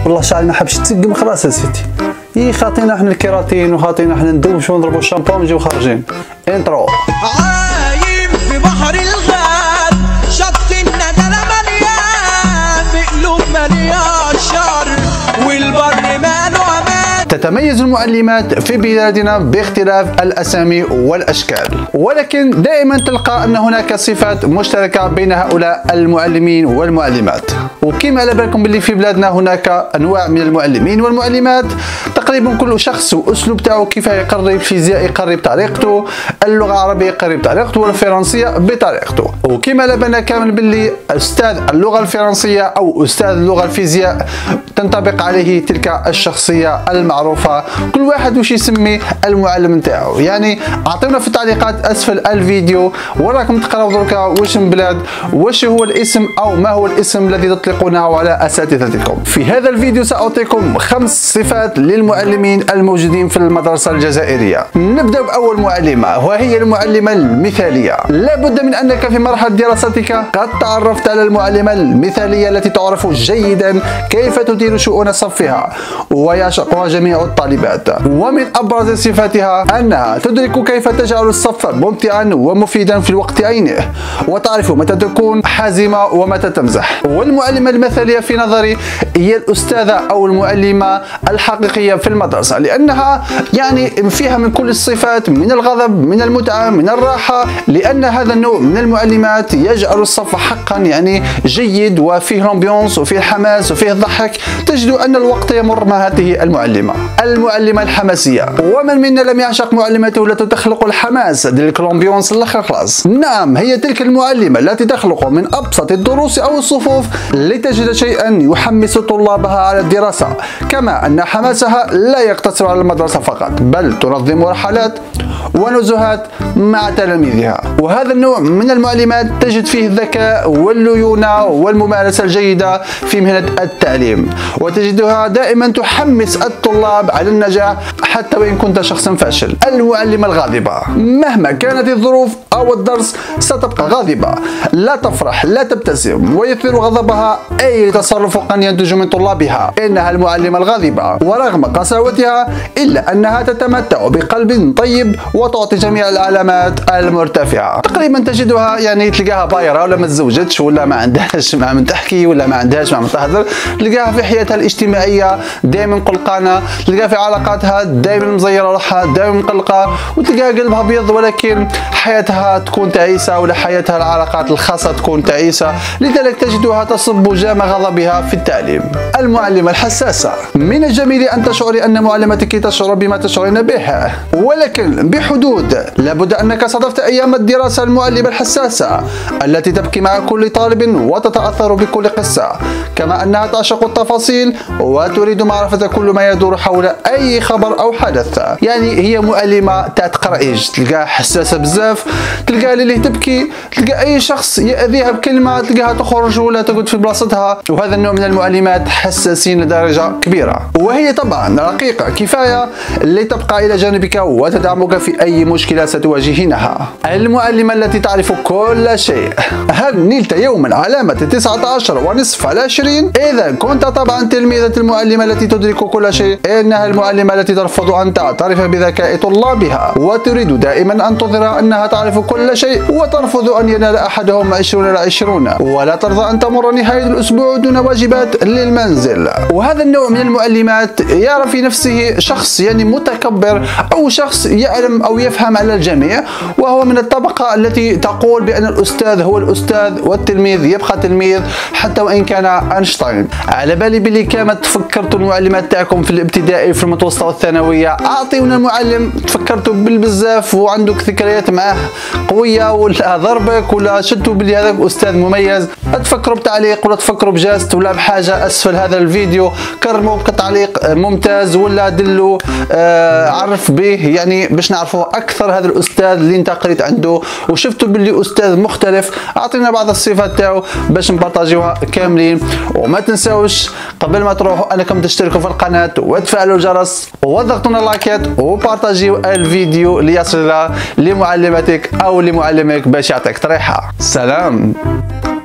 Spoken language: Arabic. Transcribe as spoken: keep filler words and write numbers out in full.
والله شعري ما حبش تسقم خلاص يا سيدي. يي خاطينا احنا الكيراتين وخاطينا احنا ندوشو ونضربو الشامبون ونجيو خارجين. انترو. عايم في بحر الغاب، شط الندى مليان بقلوب مليان شر، والبر ماله امان. تتميز المعلمات في بلادنا باختلاف الاسامي والاشكال، ولكن دائما تلقى ان هناك صفات مشتركه بين هؤلاء المعلمين والمعلمات. وكما على بالكم باللي في بلادنا هناك انواع من المعلمين والمعلمات، تقريبا كل شخص واسلوب تاعو كيف يقرب. الفيزياء يقرب بطريقته، اللغه العربيه يقرب بطريقته، والفرنسيه بطريقته. وكما على بالنا كامل باللي استاذ اللغه الفرنسيه او استاذ اللغه الفيزياء تنطبق عليه تلك الشخصيه المعروفه، كل واحد وش يسمي المعلم نتاعو. يعني اعطونا في التعليقات اسفل الفيديو وراكم تقراو دركا واش من بلاد، واش هو الاسم او ما هو الاسم الذي تطلقونه على اساتذتكم. في هذا الفيديو ساعطيكم خمس صفات للمعلمين الموجودين في المدرسه الجزائريه. نبدا باول معلمه وهي المعلمه المثاليه. لابد من انك في مرحله دراستك قد تعرفت على المعلمه المثاليه التي تعرف جيدا كيف تدير شؤون صفها ويعشقها جميع الطالبات. ومن ابرز صفاتها انها تدرك كيف تجعل الصف ممتعا ومفيدا في الوقت عينه، وتعرف متى تكون حازمه ومتى تمزح. والمعلمه المثاليه في نظري هي الاستاذه او المعلمه الحقيقيه في المدرسه، لانها يعني فيها من كل الصفات، من الغضب، من المتعه، من الراحه، لان هذا النوع من المعلمات يجعل الصف حقا يعني جيد وفيه الامبيونس وفيه الحماس وفيه الضحك. تجد ان الوقت يمر مع هذه المعلمه. المعلمه الحماسيه، ومن منا لم يعشق معلمته التي تخلق الحماس ديك الامبيونس الاخر خلاص. نعم، هي تلك المعلمه التي تخلق من ابسط الدروس او الصفوف لتجد شيئا يحمس طلابها على الدراسه، كما ان حماسها لا يقتصر على المدرسه فقط، بل تنظم رحلات ونزهات مع تلاميذها. وهذا النوع من المعلمات تجد فيه الذكاء والليونة والممارسة الجيدة في مهنة التعليم، وتجدها دائما تحمس الطلاب على النجاح حتى وإن كنت شخصا فاشل. المعلمة الغاضبة، مهما كانت الظروف أو الدرس ستبقى غاضبة، لا تفرح لا تبتسم، ويثير غضبها أي تصرف قد ينتج من طلابها. إنها المعلمة الغاضبة، ورغم قساوتها إلا أنها تتمتع بقلب طيب وتعطي جميع العلامات المرتفعه. تقريبا تجدها يعني تلقاها بايره ولا ما تزوجتش ولا ما عندهاش مع من تحكي ولا ما عندهاش مع من تهضر، تلقاها في حياتها الاجتماعيه دائما قلقانه، تلقاها في علاقاتها دائما مزيره روحها، دائما مقلقه، وتلقاها قلبها ابيض ولكن حياتها تكون تعيسه، ولا حياتها العلاقات الخاصه تكون تعيسه، لذلك تجدها تصب جام غضبها في التعليم. المعلمه الحساسه، من الجميل ان تشعري ان معلمتك تشعر بما تشعرين به، ولكن بحدود. لابد أنك صادفت أيام الدراسة المعلمة الحساسة التي تبكي مع كل طالب وتتأثر بكل قصة، كما أنها تعشق التفاصيل وتريد معرفة كل ما يدور حول أي خبر أو حدث. يعني هي معلمة تاع تقرأيج، تلقاها حساسة بزاف، تلقاها اللي تبكي، تلقى أي شخص يأذيها بكلمة تلقاها تخرج ولا تقعد في بلاصتها. وهذا النوع من المعلمات حساسين لدرجة كبيرة، وهي طبعا رقيقة كفاية لتبقى إلى جانبك وتدعمك في أي مشكلة ستواجهينها. المعلمة التي تعرف كل شيء. هل نلت يوما علامة تسعة عشر ونصف على عشرين؟ إذا كنت طبعا تلميذة المعلمة التي تدرك كل شيء، إنها المعلمة التي ترفض أن تعترف بذكاء طلابها، وتريد دائما أن تظهر أنها تعرف كل شيء، وترفض أن ينال أحدهم عشرون على عشرون، ولا ترضى أن تمر نهاية الأسبوع دون واجبات للمنزل. وهذا النوع من المعلمات يرى في نفسه شخص يعني متكبر، أو شخص يعلم أو يفهم على الجميع، وهو من الطبقة التي تقول بأن الأستاذ هو الأستاذ والتلميذ يبقى تلميذ حتى وإن كان أينشتاين. على بالي بلي كما تفكرتوا المعلمات تاعكم في الابتدائي في المتوسطة والثانوية، أعطيونا المعلم تفكرتوا بالبزاف وعندك ذكريات معاه قوية، ولا ضربك ولا شدتوا بلي هذاك أستاذ مميز، تفكروا بتعليق ولا تفكروا بجاست ولا بحاجة أسفل هذا الفيديو، كرموا بتعليق ممتاز ولا دلوا آه عرف به، يعني باش نعرفوا اكثر هذا الاستاذ اللي انت قريت عنده وشفتوا باللي استاذ مختلف. اعطينا بعض الصفات تاعو باش نبارطاجيوها كاملين. وما تنساوش قبل ما تروحوا انكم تشتركوا في القناه وتفعلوا الجرس وضغطوا لايكات وبارطاجيو الفيديو ليصل لمعلمتك او لمعلمك باش يعطيك طريحه. سلام.